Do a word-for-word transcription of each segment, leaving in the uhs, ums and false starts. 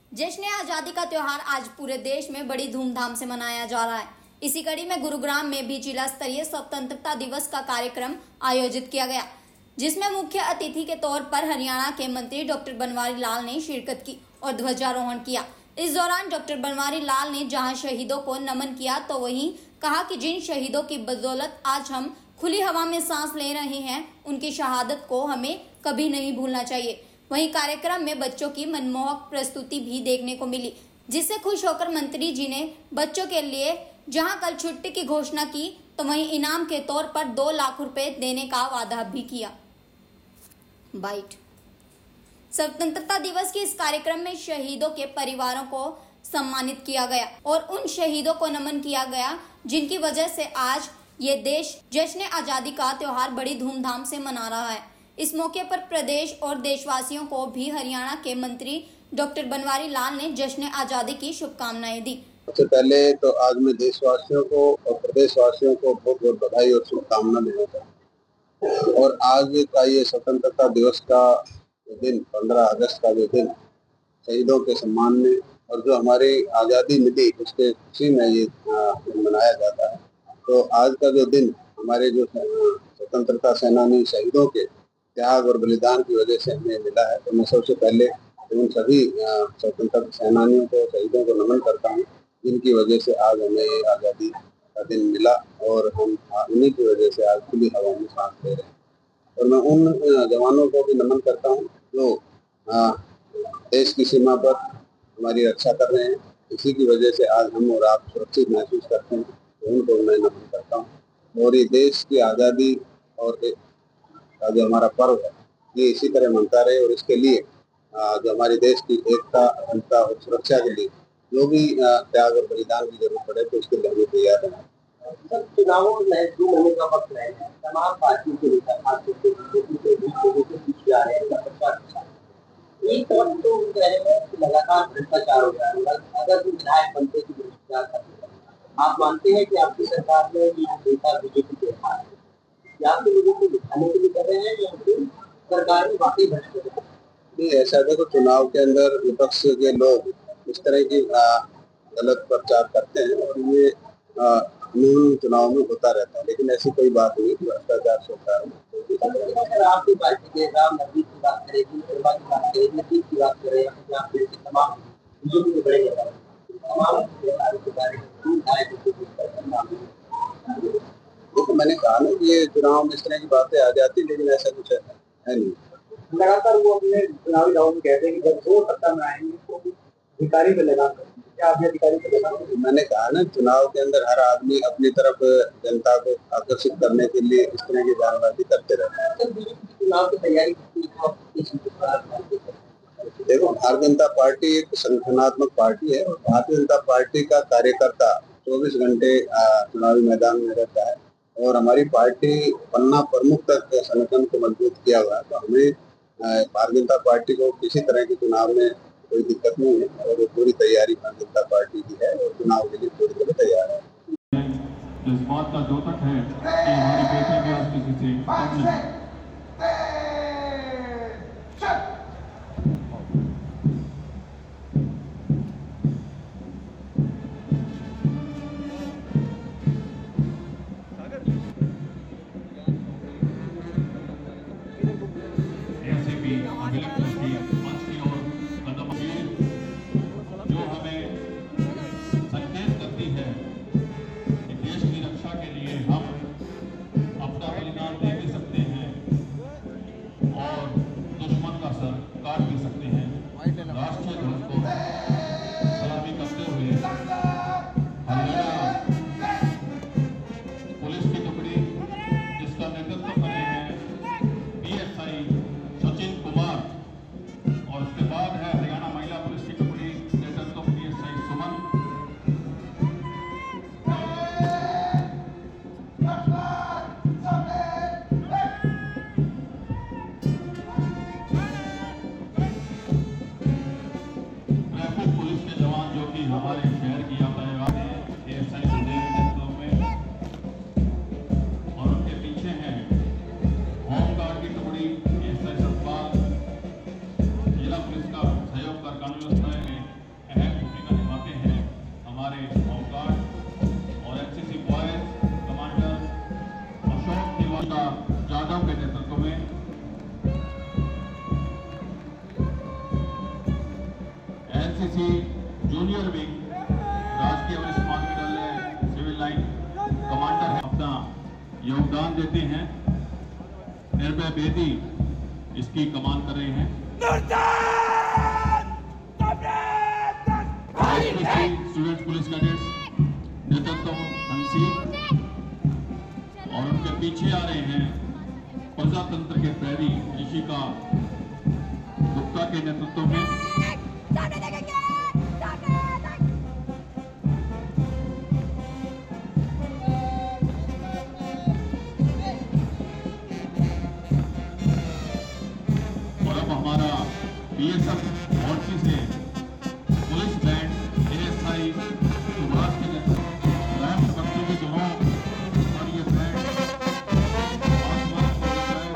जश्न आज़ादी का त्योहार आज पूरे देश में बड़ी धूमधाम से मनाया जा रहा है। इसी कड़ी में गुरुग्राम में भी जिला स्तरीय स्वतंत्रता दिवस का कार्यक्रम आयोजित किया गया, जिसमें मुख्य अतिथि के तौर पर हरियाणा के मंत्री डॉक्टर बनवारी लाल ने शिरकत की और ध्वजारोहण किया। इस दौरान डॉक्टर बनवारी लाल ने जहां शहीदों को नमन किया तो वहीं कहा कि जिन शहीदों की बदौलत आज हम खुली हवा में सांस ले रहे हैं, उनकी शहादत को हमें कभी नहीं भूलना चाहिए। वहीं कार्यक्रम में बच्चों की मनमोहक प्रस्तुति भी देखने को मिली, जिससे खुश होकर मंत्री जी ने बच्चों के लिए जहां कल छुट्टी की घोषणा की तो वहीं इनाम के तौर पर दो लाख रुपए देने का वादा भी किया। बाइट। स्वतंत्रता दिवस के इस कार्यक्रम में शहीदों के परिवारों को सम्मानित किया गया और उन शहीदों को नमन किया गया जिनकी वजह से आज ये देश जश्न आज़ादी का त्योहार बड़ी धूमधाम से मना रहा है। इस मौके पर प्रदेश और देशवासियों को भी हरियाणा के मंत्री डॉक्टर बनवारी लाल ने जश्न आज़ादी की शुभकामनाएं दी। सबसे पहले तो आज मैं देशवासियों को और प्रदेशवासियों को बहुत बहुत बधाई और शुभकामना देना चाहता हूँ। और आज का ये स्वतंत्रता दिवस का दिन, पंद्रह अगस्त का जो दिन शहीदों के सम्मान में और जो हमारी आज़ादी मिली उसके खुशी में ये मनाया जाता है। तो आज का जो दिन हमारे जो स्वतंत्रता सेनानी शहीदों के त्याग और बलिदान की वजह से हमें मिला है, तो मैं सबसे पहले उन सभी स्वतंत्रता सेनानियों को, शहीदों को नमन करता हूँ जिनकी वजह से आज हमें ये आज़ादी का दिन मिला और हम उन्हीं की वजह से आज खुली हवा में सांस ले रहे हैं। और मैं उन जवानों को भी नमन करता हूँ जो देश की सीमा पर हमारी रक्षा कर रहे हैं। इसी की वजह से आज हम और आप सुरक्षित महसूस करते हैं, तो उनको मैं नमन करता हूँ। और ये देश की आज़ादी और का जो हमारा पर्व है ये इसी तरह मनता रहे और इसके लिए जो हमारे देश की एकता, अखंडता और सुरक्षा के लिए जो भी त्याग और बलिदान की जरूरत पड़े तो उसके लिए हमें तैयार है। चुनावों में दो महीने का वक्त है, तमाम पार्टियों के नेता खासतौर से बीजेपी के बीच लोगों के बीच जा रहे हैं प्रचार। एक तरफ तो कह रहे हैं कि लगातार भ्रष्टाचार हो रहा है, अगर कोई विधायक बनते की भ्रष्टाचार करते हैं, आप मानते हैं कि आपकी सरकार में नेता बीजेपी के हाथ या तो लोगों को दिखाने के लिए कर रहे हैं या फिर सरकार में वाकई भ्रष्ट कर रहे हैं? नहीं, ऐसा देखो, चुनाव के अंदर विपक्ष के लोग इस तरह की गलत प्रचार करते हैं और ये कानून चुनाव में होता रहता है, लेकिन ऐसी कोई बात नहीं भ्रष्टाचार से होता है। अगर आपकी पार्टी के राम नजदीक की बात करेगी, शर्मा की बात करेगी, नतीज की बात करें या फिर तमाम बीजेपी के बड़े नेता तमाम के बारे में देखो, मैंने कहा ना कि ये चुनाव में इस तरह की बातें आ जाती, लेकिन ऐसा कुछ है नहीं। लगातार वो अपने चुनावी दावों में कहते हैं कि जब वो सत्ता में आएंगे तो अधिकारी पे लगाम करेंगे। क्या आप अधिकारी पे लगाम करेंगे? मैंने कहा ना, चुनाव के अंदर हर आदमी अपनी तरफ जनता को आकर्षित करने के लिए इस तरह की बयानबाजी करते रहते हैं। चुनाव की तैयारी देखो, भारतीय जनता पार्टी एक संगठनात्मक पार्टी है और भारतीय जनता पार्टी का कार्यकर्ता चौबीस घंटे चुनावी मैदान में रहता है और हमारी पार्टी पन्ना प्रमुख तक संगठन को मजबूत किया हुआ है। तो हमें भारतीय जनता पार्टी को किसी तरह के चुनाव में कोई दिक्कत नहीं है और पूरी तैयारी भारतीय जनता पार्टी की है और चुनाव के लिए पूरी तरह तैयार है। इस बात का द्योतक है कि हमारे बेटे भी आज किसी से कम नहीं। जो हमें संकेत करती है कि देश की रक्षा के लिए हम अपना बलिदान दे भी सकते हैं और दुश्मन का सर काट भी सकते हैं। राष्ट्रीय ध्वज को सलामी करते हुए हरियाणा पुलिस की टुकड़ी जिसका नेतृत्व कर रहे हैं पीएसआई सचिन कुमार और उसके बाद है हरियाणा महिला पुलिस की टुकड़ी नेतृत्व पीएसआई सुमन। ट्रैफिक पुलिस के जवान जो कि हमारे शहर की यातायात है पीएसआई सुदेव के नेतृत्व में और उनके पीछे है होमगार्ड की टुकड़ी पीएसआई सतपाल, जिला पुलिस का सहयोग कर कानून व्यवस्था में एनसीसी जूनियर विंग राजकीय वरिष्ठ माध्यमिक विद्यालय सिविल लाइन कमांडर है, अपना योगदान देते हैं। निर्भय बेदी इसकी कमान कर रहे हैं। स्टूडेंट पुलिस कैडेट्स नेतृत्व हंसी और उनके पीछे आ रहे हैं प्रजातंत्र के प्रहरी ऋषिका गुप्ता के नेतृत्व में। और अब हमारा बीएसएफ मोर्ची से पुलिस बैंड एएसआई सुभाष के नेतृत्व लैंप करते हुए दोनों और ये बैंड आसमान को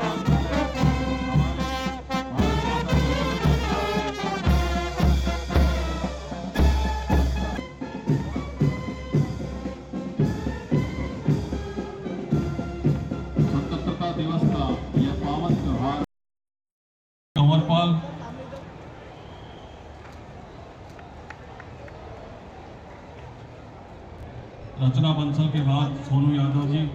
स्वतंत्रता दिवस का यह पावन त्योहार कंवरपाल रचना बंसल के बाद सोनू यादव जी,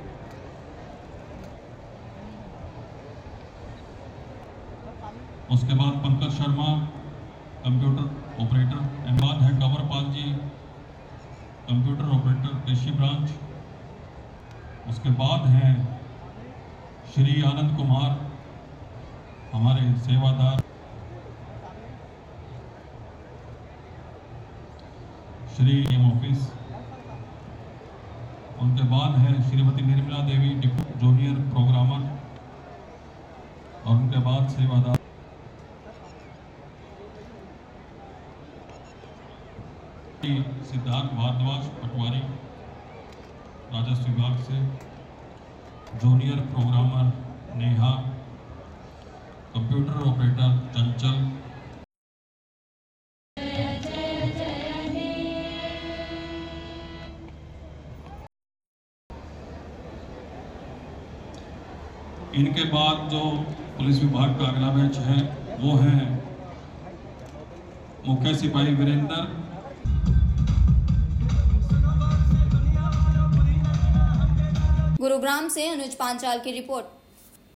उसके बाद Pankaj Sharma computer operator, and बाद है कंवरपाल जी कंप्यूटर ऑपरेटर कृषि ब्रांच। उसके बाद हैं श्री आनंद कुमार हमारे सेवादार, श्री एम ऑफिस। उनके बाद है Shrimati Nirmala Devi deputy junior programmer और उनके बाद सेवादार सिद्धार्थ भारद्वाज पटवारी राजस्व विभाग से, junior programmer Neha, computer operator Chanchal. इनके बाद जो पुलिस विभाग का अगला बैच है वो है मुख्य सिपाही वीरेंद्र। गुरुग्राम से अनुज पांचाल की रिपोर्ट।